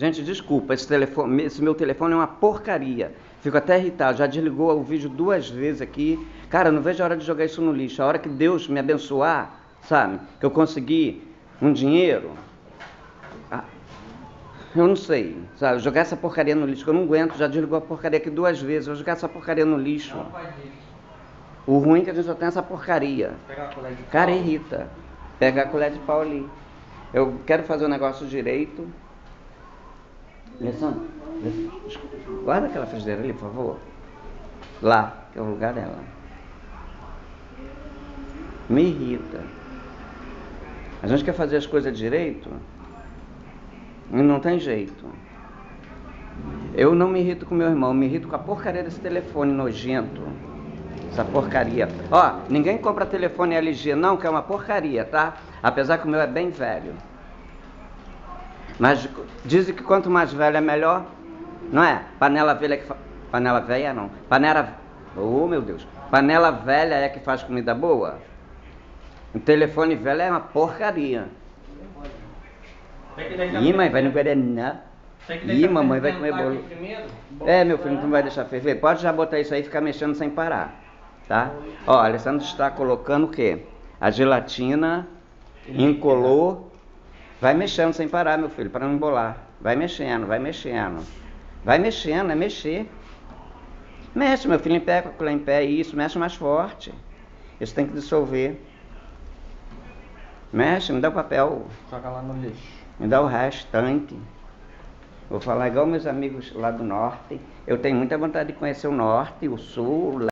Gente, desculpa, esse meu telefone é uma porcaria. Fico até irritado, já desligou o vídeo 2 vezes aqui. Cara, não vejo a hora de jogar isso no lixo. A hora que Deus me abençoar, sabe? Que eu conseguir um dinheiro. Eu não sei, sabe? Jogar essa porcaria no lixo, que eu não aguento. Já desligou a porcaria aqui 2 vezes. Eu vou jogar essa porcaria no lixo. O ruim é que a gente só tem essa porcaria. Cara, irrita. Pegar a colher de pau ali. Eu quero fazer o negócio direito. Alessandro, guarda aquela frigideira ali, por favor. Lá, que é o lugar dela. Me irrita. A gente quer fazer as coisas direito e não tem jeito. Eu não me irrito com meu irmão, me irrito com a porcaria desse telefone nojento. Essa porcaria. Ó, ninguém compra telefone LG não, que é uma porcaria, tá? Apesar que o meu é bem velho. Mas dizem que quanto mais velho é melhor, não é? Panela velha que panela velha não. Oh, meu Deus. Panela velha é que faz comida boa? O telefone velho é uma porcaria. Ih, mãe, vai no Guaraná. Ih, mamãe vai comer bolo. É, meu filho, não vai deixar ferver? Pode já botar isso aí e ficar mexendo sem parar. Tá? Ó, Alessandro está colocando o quê? A gelatina incolor. Vai mexendo sem parar, meu filho, para não embolar. Vai mexendo, vai mexendo. Vai mexendo, é mexer. Mexe, meu filho, em pé, com a colher em pé, isso, mexe mais forte. Isso tem que dissolver. Mexe, me dá o papel. Joga lá no lixo. Me dá o restante. Vou falar igual meus amigos lá do norte. Eu tenho muita vontade de conhecer o norte, o sul,